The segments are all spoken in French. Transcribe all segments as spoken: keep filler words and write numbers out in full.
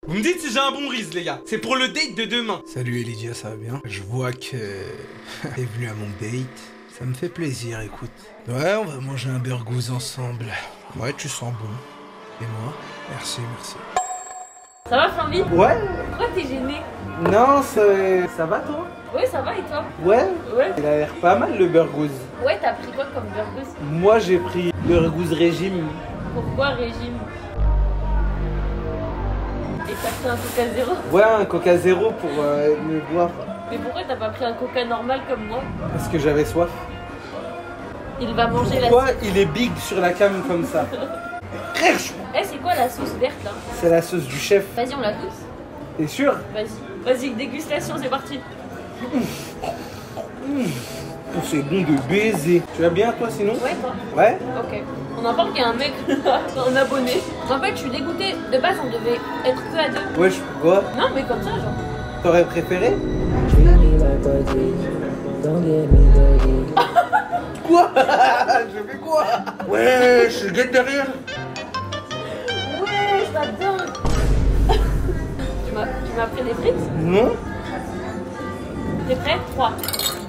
Vous me dites si j'ai un bon riz, les gars. C'est pour le date de demain. Salut Elydia, ça va bien? Je vois que t'es venu à mon date. Ça me fait plaisir, écoute. Ouais, on va manger un burgouze ensemble. Ouais, tu sens bon. Et moi? Merci, merci. Ça va, Flamby? Ouais. Pourquoi t'es gêné? Non, ça, ça va toi? Ouais, ça va et toi? Ouais. Ouais. Il a l'air pas mal le burgouze. Ouais, t'as pris quoi comme burgouze? Moi j'ai pris burgouze régime. Pourquoi régime? Et t'as pris un coca zéro? Ouais, un coca zéro pour euh, me boire. Mais pourquoi t'as pas pris un coca normal comme moi? Parce que j'avais soif. Il va manger la Pourquoi sauce. il est big sur la cam comme ça? Frère, je- Eh, c'est quoi la sauce verte là? c'est la sauce du chef. Vas-y, on la goûte? T'es sûr? Vas-y. Vas-y, dégustation, c'est parti. Oh, c'est bon de baiser. Tu vas bien toi sinon? Ouais, toi? Ouais? Ok. On en parle qu'il y a un mec, un abonné. En fait, je suis dégoûtée. De base, on devait être que à deux. Ouais, je quoi? Non, mais comme ça, genre. T'aurais préféré? Quoi? Je fais quoi? Ouais, je guette derrière. Ouais, j'adore. Tu m'as tu m'as pris des frites? Non? T'es prêt? trois, deux.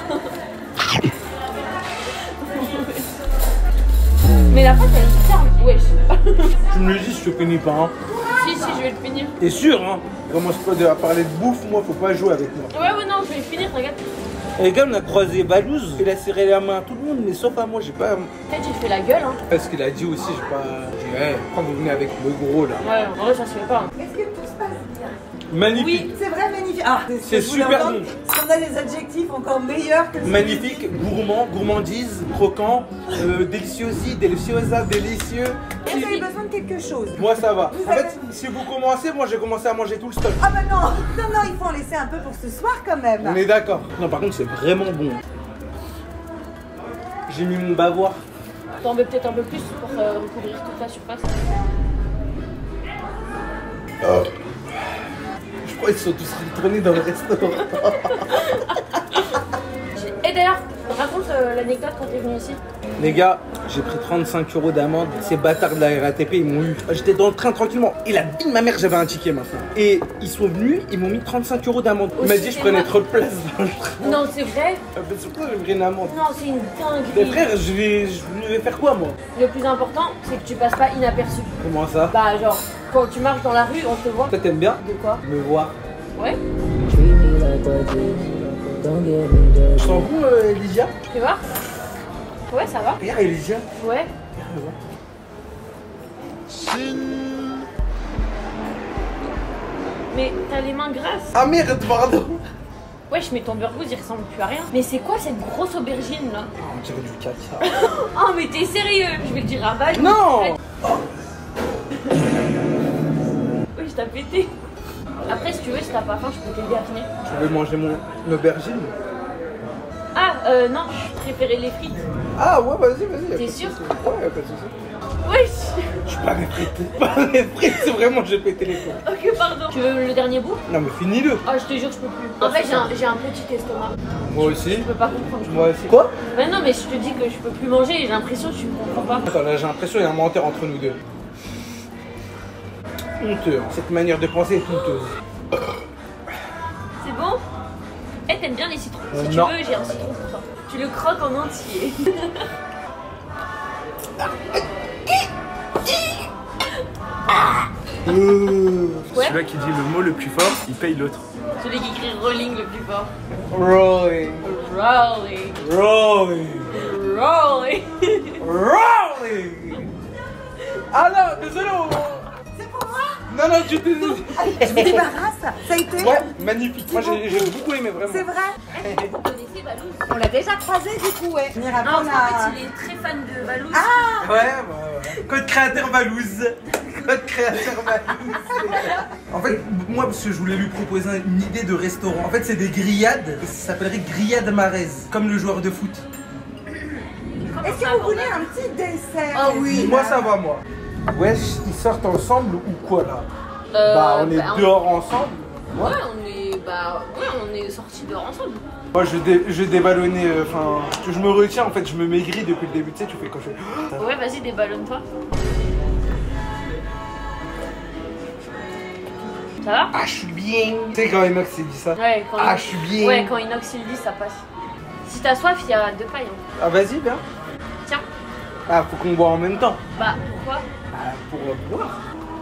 Mais la pâte, elle est ferme. Wesh. Tu me le dis, je te connais pas, hein. Si, si, je vais le finir. T'es sûr, hein? Commence pas de- à parler de bouffe, moi, faut pas jouer avec moi. Ouais, ouais, non, je vais le finir, t'inquiète. Et les gars, on a croisé Valouz, il a serré la main à tout le monde, mais sauf à moi, j'ai pas. Peut-être j'ai fait la gueule, hein. Parce qu'il a dit aussi, j'ai pas. J'ai dit, ouais, quand vous venez avec le gros là. Ouais, en vrai, ça se fait pas. Hein. Est-ce que tout se passe bien? Magnifique. Oui. C'est vrai, magnifique. Ah, C'est super bon. Parce qu'on a des adjectifs encore meilleurs que celui- Magnifique, gourmand, gourmandise, croquant, euh, déliciosi, deliciosa, délicieux. Vous avez besoin de quelque chose. Moi ça va. Vous En fait, avez- si vous commencez, moi j'ai commencé à manger tout le stock. Ah bah non, non, non, il faut en laisser un peu pour ce soir quand même. On est d'accord. Non, par contre, c'est vraiment bon. J'ai mis mon bavoir. T'en veux peut-être un peu plus pour euh, recouvrir toute la surface. Je crois qu'ils sont tous retournés dans le restaurant. Et d'ailleurs, raconte euh, l'anecdote quand t'es venu ici. Les gars, j'ai pris trente-cinq euros d'amende. Ces bâtards de la R A T P, ils m'ont eu. J'étais dans le train tranquillement. Il a dit ma mère, j'avais un ticket maintenant. Et ils sont venus, ils m'ont mis trente-cinq euros d'amende. Il m'a dit je prenais trop de place dans le train. Non, c'est vrai. Ah, mais surtout, j'ai pris une amende. Non, c'est une Mais dinguerie. frère, je vais, je vais faire quoi moi? Le plus important, c'est que tu passes pas inaperçu. Comment ça? Bah, genre, quand tu marches dans la rue, on te voit. Toi t'aimes bien De quoi? me voir? Ouais. Je sens bon, euh, Elysia? Tu vois? Ouais, ça va. Regarde Elysia. Ouais. Mais t'as les mains grasses. Ah merde, pardon. Wesh, mais ton burgouze, il ressemble plus à rien. Mais c'est quoi cette grosse aubergine là? Ah, on dirait du caca. Oh, mais t'es sérieux? Je vais le dire à Val. Non. Oui, je t'ai pété. Après, si tu veux, si t'as pas faim, je peux t'aider à finir. Tu veux manger mon aubergine? Ah, euh, non, je préférais les frites. Ah ouais, vas-y, vas-y. T'es sûr? Ouais, pas de soucis. Wesh. Je suis pas mes frites. Pas mes frites, c'est vraiment, j'ai pété les plombs. Ok, pardon. Tu veux le dernier bout? Non mais finis-le. Ah, je te jure, je peux plus. En fait, j'ai un, j'ai un petit estomac. Moi aussi. Je peux pas comprendre. Moi aussi. Quoi? Mais non, mais je te dis que je peux plus manger et j'ai l'impression que tu me comprends pas. Attends, là j'ai l'impression qu'il y a un menteur entre nous deux. Honteux, hein. Cette manière de penser est honteuse. C'est bon? Eh, t'aimes bien les citrons? Euh, Si tu non. veux, j'ai un citron pour toi. Tu le croques en entier. Euh... Ouais. Celui-là qui dit le mot le plus fort, il paye l'autre. Celui qui crie rolling le plus fort. Rolling. Rolling. Rolling. Rolling. Rolling. Ah non, désolé. on- C'est pour moi. Non, non, tu t'es... Je me débarrasse. Ça a été. Ouais, magnifique. Moi j'ai j'ai beaucoup aimé vraiment. C'est vrai. Vous connaissez Valouz? On l'a déjà croisé du coup, ouais. Venir Non, apprendre parce qu'en à... fait, il est très fan de Valouz. Ah. Ouais, ouais, ouais. Code créateur Valouz. Code créateur Valouz. En fait, moi, parce que je voulais lui proposer une idée de restaurant. En fait, c'est des grillades. Ça s'appellerait grillade maraise, comme le joueur de foot. Est-ce que vous voulez un petit dessert? Ah oui. Moi, ça va, moi. Wesh, ils sortent ensemble ou quoi là? Euh, Bah, on est bah, dehors ensemble. Ouais, on est. Bah, ouais, on est sortis dehors ensemble. Moi, je vais, dé je vais déballonner. Enfin, je me retiens en fait, je me maigris depuis le début. Tu sais, tu fais quand je fais. Ouais, vas-y, déballonne-toi. Ça va? Ah, je suis bien. Tu sais, quand Inox s'est dit ça. Ouais, quand Ah, il- je suis bien. Ouais, quand Inox il le dit, ça passe. Si t'as soif, il y a deux pailles. Hein. Ah, vas-y, viens. Tiens. Ah, faut qu'on boit en même temps. Bah, pourquoi? Ah, pour euh, boire.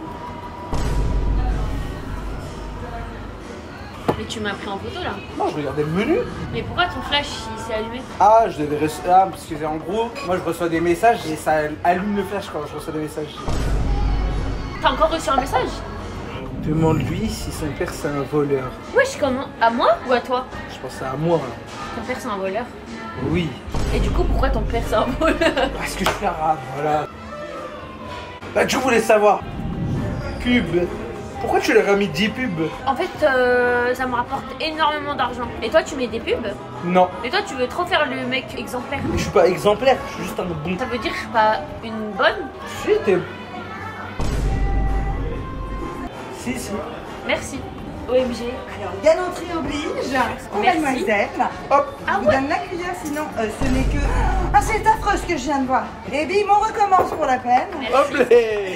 Mais tu m'as pris en photo là. Non, je regardais le menu. Mais pourquoi ton flash il s'est allumé? Ah, je devais reçu- Ah, parce que en gros, moi je reçois des messages et ça allume le flash quand je reçois des messages. T'as encore reçu un message? Demande-lui si son père c'est un voleur. Wesh, comment? À moi ou à toi? Je pense à moi. Là. Ton père c'est un voleur. Oui. Et du coup, pourquoi ton père c'est un voleur? Parce que je suis arabe, voilà. Bah, tu voulais savoir. Pub. Pourquoi tu leur as mis dix pubs? En fait, euh, ça me rapporte énormément d'argent. Et toi, tu mets des pubs? Non. Et toi, tu veux trop faire le mec exemplaire. Mais je suis pas exemplaire, je suis juste un bon. Ça veut dire que je suis pas une bonne? Si, t'es. Si, si. Merci. O M G. Alors, galanterie oblige. Oh, Merci. mademoiselle. Hop. Ah Je vous ouais. donne la cuillère, sinon euh, ce n'est que... Ah, c'est affreux ce que je viens de voir. Et bim, on recommence pour la peine. Hop là.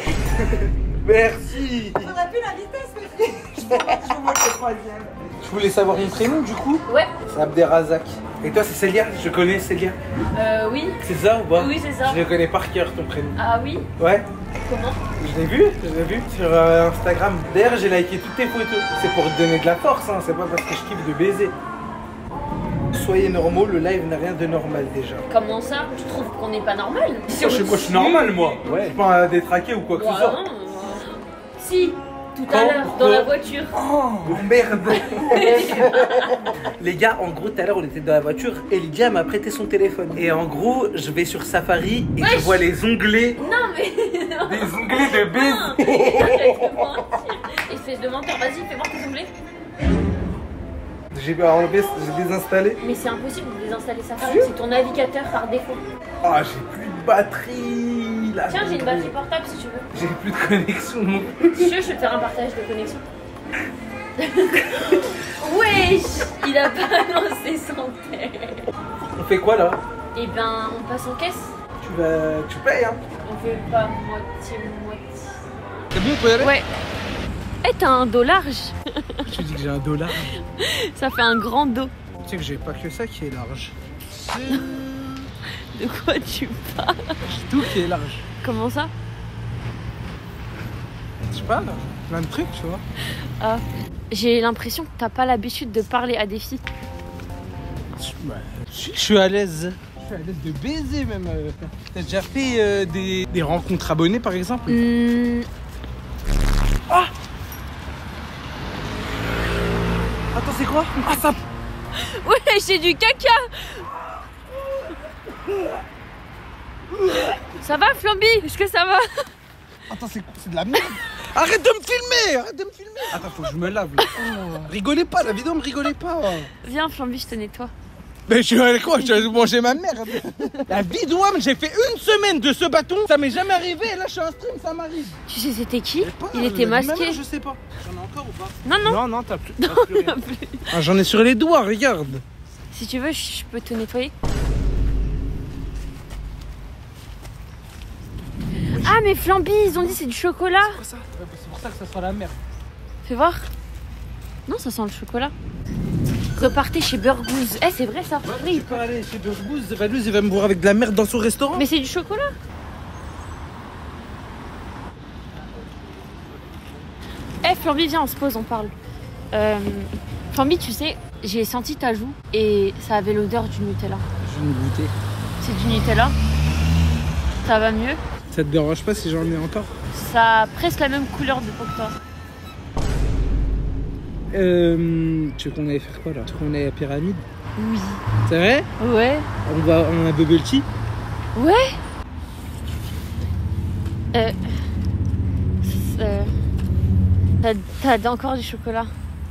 Merci. Faudrait plus l'inviter, ce petit. Je vois le troisième. Je voulais savoir mon prénom du coup. Ouais. C'est Abderrazak. Et toi, c'est Célia? Je connais Célia. Euh, oui. C'est ça ou pas? Oui, c'est ça. Je le connais par cœur ton prénom. Ah oui? Ouais. Comment? Je l'ai vu, je l'ai vu sur euh, Instagram. D'ailleurs, j'ai liké toutes tes photos. C'est pour te donner de la force, hein. C'est pas parce que je kiffe de baiser. Soyez normaux, le live n'a rien de normal déjà. Comment ça? Tu trouves qu'on n'est pas normal? Moi, je suis, moi, je suis normal, moi. Ouais. Je suis pas euh, détraqué ou quoi que Ouais, ce soit. non, euh, Si, tout à Quand- l'heure, dans quand- la voiture. Oh merde. Les gars, en gros, tout à l'heure, on était dans la voiture et Lydia m'a prêté son téléphone. Et en gros, je vais sur Safari et Wesh. je vois les onglets. Non, mais. Non. Des onglets de Non. baiser. Arrête de mentir. Espèce de menteur, vas-y, fais voir tes onglets. J'ai enlevé, j'ai désinstallé. Mais c'est impossible de désinstaller Safari, c'est ton navigateur par défaut. Ah, j'ai plus de batterie. Là, Tiens, j'ai une batterie portable si tu veux. J'ai plus de connexion non Si plus. tu veux, je vais te faire un partage de connexion. Wesh, il a balancé son tête. On fait quoi là? Eh ben, on passe en caisse. Tu vas, tu payes hein? On fait pas moitié-moitié. C'est bon, on peut y aller? Ouais. Eh, t'as un dos large. Tu dis que j'ai un dollar. Ça fait un grand dos. Tu sais que j'ai pas que ça qui est large. De quoi tu parles? J'ai tout qui est large. Comment ça? Je sais pas, là, plein de trucs, tu vois. Ah. J'ai l'impression que t'as pas l'habitude de parler à des filles. Bah, je je suis à l'aise. Je suis à l'aise de baiser même. euh. T'as déjà fait euh, des, des rencontres abonnées par exemple? Hmm, Ah! Attends, c'est quoi? Ah, ça. Ouais, j'ai du caca. Ça va, Flamby? Est-ce que ça va? Attends, c'est c'est de la merde! Arrête de me filmer! Arrête de me filmer! Attends, faut que je me lave là. Rigolez pas, la vidéo me rigolez pas! Viens, Flamby, je te nettoie. Mais je suis allé quoi? Je vais manger ma merde! La vidéo, j'ai fait une semaine de ce bâton, ça m'est jamais arrivé, et là je suis un stream, ça m'arrive! Tu sais c'était qui? Pas, Il était même masqué. Je sais pas. J'en ai encore ou pas? Non, non. Non, non, t'as plus, t'as plus rien. Ah, j'en ai sur les doigts, regarde! Si tu veux, je peux te nettoyer. Ah, mais Flamby, ils ont dit c'est du chocolat. C'est quoi ça? Ouais, bah, c'est pour ça que ça sent la merde. Fais voir. Non, ça sent le chocolat. Repartez chez Burgooz. Eh, c'est vrai ça. Oui, je peux aller chez Burgooz, Valouz, il va me voir avec de la merde dans son restaurant. Mais c'est du chocolat. Eh, Flamby, viens, on se pose, on parle. Euh, Flamby, tu sais, j'ai senti ta joue et ça avait l'odeur du Nutella. Je vais me goûter. C'est du Nutella. Ça va mieux. Ça te dérange pas si j'en ai encore? Ça a presque la même couleur de peau que toi. Euh. Tu veux qu'on aille faire quoi là? Tu veux qu'on aille à la pyramide? Oui. C'est vrai? Ouais. On va en un bubble tea? Ouais. Euh. euh, T'as t'as encore du chocolat.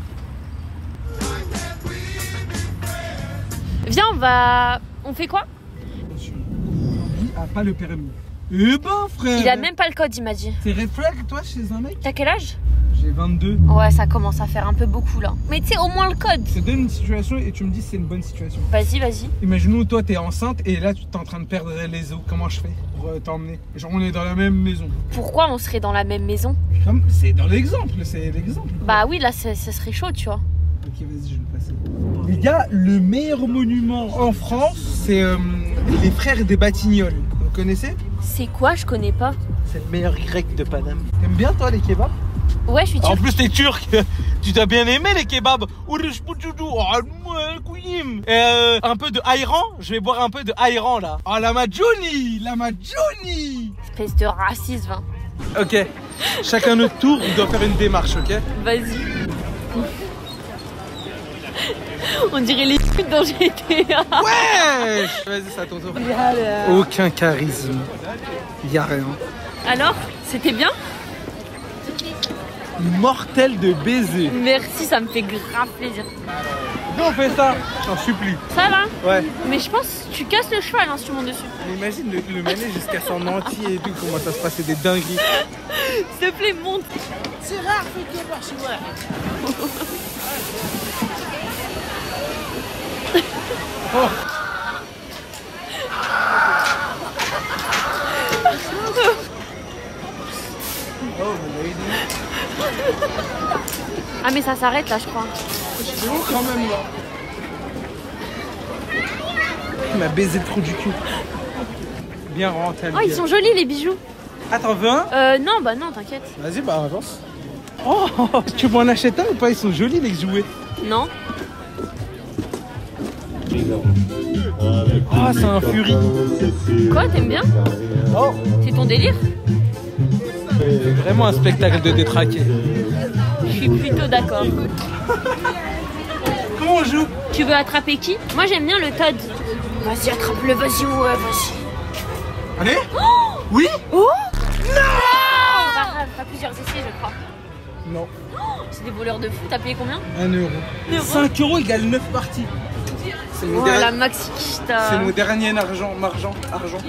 Viens, on va. On fait quoi? Ah, pas le permis. Eh ben, frère! Il a même pas le code, il m'a dit. T'es réflexe, toi, chez un mec? T'as quel âge? J'ai vingt-deux. Ouais, ça commence à faire un peu beaucoup là. Mais tu sais, au moins le code. Je te donne une situation et tu me dis si c'est une bonne situation. Vas-y, vas-y. Imaginons, toi, t'es enceinte et là, tu t'es en train de perdre les os. Comment je fais pour euh, t'emmener? Genre, on est dans la même maison. Pourquoi on serait dans la même maison? Comme c'est dans l'exemple, c'est l'exemple. Bah oui, là, ça serait chaud, tu vois. Ok, vas-y, je vais le passer. Les gars, le meilleur monument en France, c'est euh, les frères des Batignolles. Vous connaissez? C'est quoi? Je connais pas. C'est le meilleur grec de Paname. T'aimes bien, toi, les kebabs? Ouais, je suis En turque. plus, t'es turc. Tu t'as bien aimé les kebabs. Et euh, un peu de ayran. Je vais boire un peu de ayran là. Oh, la Majoni, la Majoni. Espèce de racisme. Hein. Ok, chacun notre tour, on doit faire une démarche, ok? Vas-y. On dirait les putes dans G T A. Ouais. Vas-y, c'est à ton tour. Aucun charisme. Y'a rien. Alors, c'était bien? Mortel de baiser. Merci, ça me fait grave plaisir. Viens, on fait ça. J'en supplie. Ça va? Ouais. Mais je pense que tu casses le cheval hein, si tu montes dessus. Mais imagine le, le manège jusqu'à son entier et tout, comment ça se passe, c'est des dingueries. S'il te plaît, monte. C'est rare, fais que par chez moi. Oh. Ah mais ça s'arrête là je crois. C'est long quand même là. Il m'a baisé le trou du cul. Bien rentré. Oh ils sont jolis les bijoux. Ah t'en veux un? Euh non bah non t'inquiète. Vas-y bah avance. Oh tu veux en acheter un ou pas? Ils sont jolis les jouets. Non. Ah c'est un furie. Quoi t'aimes bien? Oh C'est ton délire? c'est vraiment un spectacle de détraqué. Je suis plutôt d'accord. Comment on joue? Tu veux attraper qui? Moi j'aime bien le Todd. Vas-y attrape-le, vas-y ouais vas-y. Allez. Oh oui. Oh non. Pas grave, pas plusieurs essais je crois. Non. Oh, c'est des voleurs de fou, t'as payé combien? Un euro. Un euro. cinq euros égale neuf parties. C'est mon, Oh der- la maxi kista. c'est mon dernier argent, argent, argent.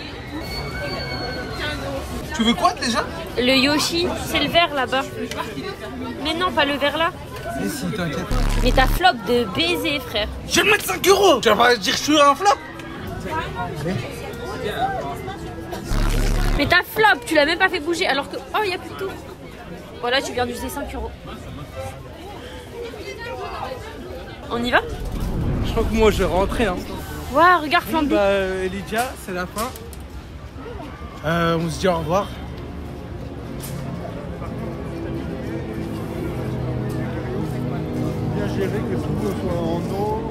Tu veux quoi déjà? Le Yoshi, c'est le vert là-bas. Mais non, pas le vert là. Mais si, t'inquiète. Mais ta flop de baiser, frère. Je vais me mettre cinq euros. Tu vas pas dire que je suis un flop? Mais ta flop, tu l'as même pas fait bouger alors que... Oh, il y a plus de tout. Voilà, tu viens d'user cinq euros. On y va? Je crois que moi je vais rentrer. Hein. Waouh, regarde Flamby. Bah, euh, Lydia, c'est la fin. Euh, on se dit au revoir. Bien géré, que tout soit en eau.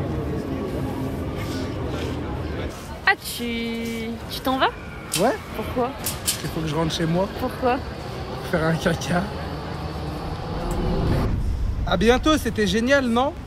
Ah, tu... Tu t'en vas? Ouais. Pourquoi? Il faut que je rentre chez moi Pourquoi? pour faire un caca. À bientôt, c'était génial, non?